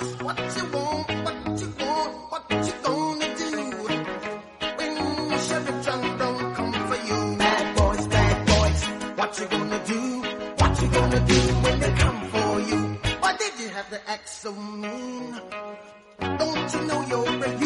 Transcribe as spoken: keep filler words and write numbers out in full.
What you want, what you want, what you gonna do when Chevy John don't come for you? Bad boys, bad boys, what you gonna do? What you gonna do when they come for you? Why did you have to act so mean? Don't you know you're a